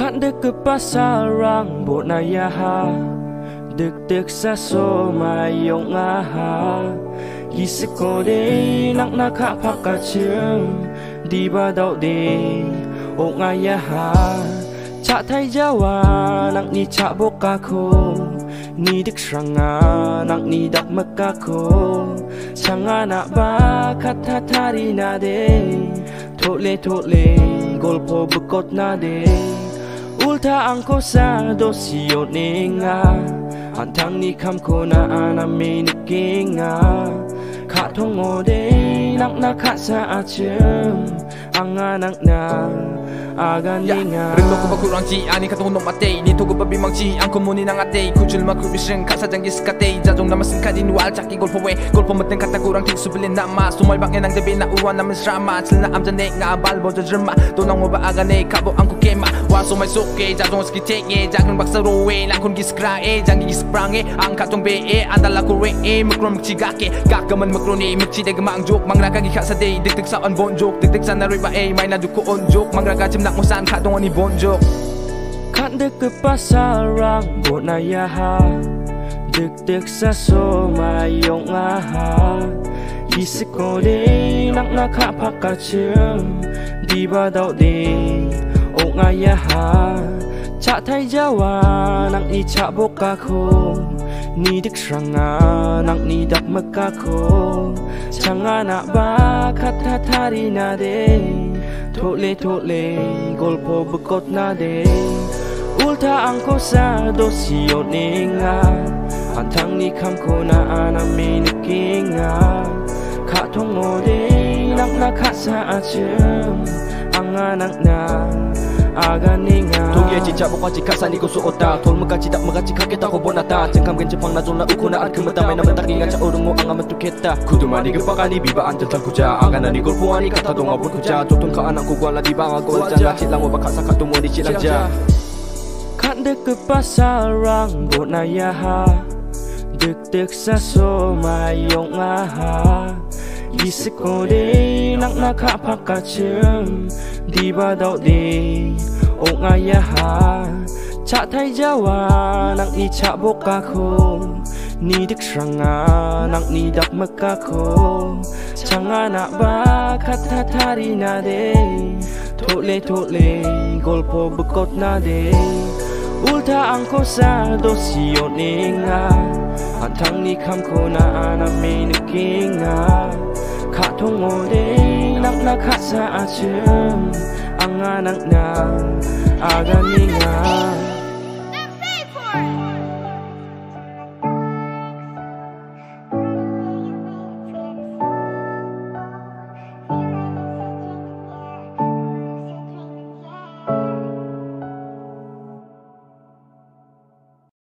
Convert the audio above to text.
Kan dek ke pasarang bot na yaha, dek sa so mayong aha. Gisiko de nak nakak pakacem di badau de o ngayaha. Cak thai Jawa nak ni cak bokako, ni dek sranga nak ni dak mekako. Sanga nak ba kata tari na de, tole golpo bekot na de. Ulta angko sa dosio ninga, antang ni kam ko na anami nikinga. Kak tongo de nak nakak sa acem, ang anak na agan ninga. Rindu ko bakurang ci ani katong nok matay, dito ko babimang ci ang komuni ng atay. Kuchul makubiseng kasajang giskatay, jajong namasin kadinwal chaki golfo we, golfo mateng katagurang tik subilin na ma. Sumalbang ng gabi na uwan namin srama, sil na amjane nga balbo jajrma. Tunang mo ba agane kabo ang kukema, waso may suke jajong skitenge, jagang baksarowe langkon giskrae, jangi gisprang ang katong be andala ko re makron magchigake, gagaman makroni magchideg mang joke, mangraga gi sa day, dikdik sa on bon joke, dikdik sa nariba may naduko on joke, mangraga nak musan katong ni bonjok. Kan dek ke pasarang bot na yaha, dek sa so mayong aha. Gisiko de nak nakak pakacem di badau de o ngayaha. Cak thai Jawa nak ni cak bokako, ni dek sranga nak ni dak mekako. Sanga nak ba kata tari na de, tole golpo bekot na de. Ulta angko sa dosio ninga, antang ni kam ko na anami nikinga. Kak tongo de nak nakak sa acem, ang anak na agan ninga. Togi cicak bukan cikak sani ko suota, tol mekaci tak mekaci kakek tak ko bonata. Cengkam gen Jepang na zona uku na at kemeta main na bentak ingat cak urungu ang amat tuketa. Kudu mani gepakani bibaan tental kuja, angana ni golpuani kata donga pun kuja. Totun ka anakku gua di banga gol jana cit lang bakak sakat tumu di cilang ja. Kan dek ke pasarang bot na yaha, dek sa so mayong aha. Gisiko de nak nakak pakacem di badau de o ngayaha. Cak thai Jawa nak ni cak bokako, ni dek sranga nak ni dak mekako. Sanga nak ba kata tari na de, tole golpo bekot na de. Ulta angko sa dosio ninga, antang ni kam ko na anami nikinga. Kak tongo de nak nakak sa acem, ang anak na agan